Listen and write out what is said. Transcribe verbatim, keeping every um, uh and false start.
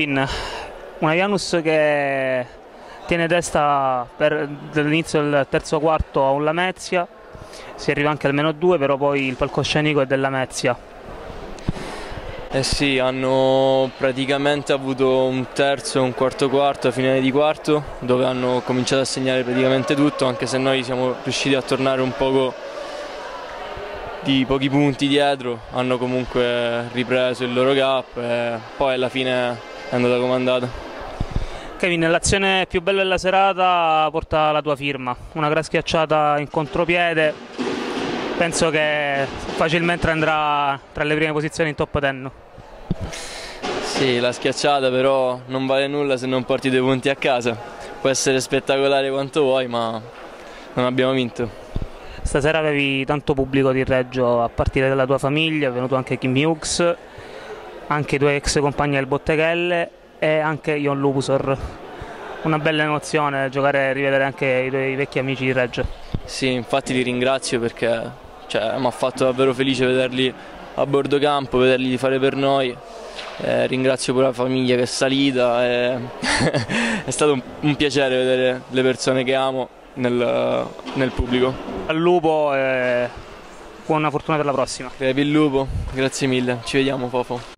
Kevin, una Janus che tiene testa per dall'inizio del terzo quarto a un Lamezia, si arriva anche al meno due, però poi il palcoscenico è della Lamezia. Eh sì, hanno praticamente avuto un terzo e un quarto quarto a finale di quarto, dove hanno cominciato a segnare praticamente tutto, anche se noi siamo riusciti a tornare un poco di pochi punti dietro. Hanno comunque ripreso il loro gap e poi alla fine è andata come è andata. Kevin, l'azione più bella della serata porta la tua firma, una gran schiacciata in contropiede, penso che facilmente andrà tra le prime posizioni in top dieci. Sì, la schiacciata però non vale nulla se non porti due punti a casa. Può essere spettacolare quanto vuoi, ma non abbiamo vinto. Stasera avevi tanto pubblico di Reggio, a partire dalla tua famiglia, è venuto anche Kim Hughes, anche i tuoi ex compagni del Botteghelle e anche Ion Lupusor. Una bella emozione giocare e rivedere anche i tuoi vecchi amici di Reggio. Sì, infatti li ringrazio perché cioè, mi ha fatto davvero felice vederli a bordo campo, vederli fare per noi. Eh, ringrazio pure la famiglia che è salita, e è stato un, un piacere vedere le persone che amo nel, nel pubblico. Al lupo e buona fortuna per la prossima. Crepi il lupo, grazie mille, ci vediamo Fofo.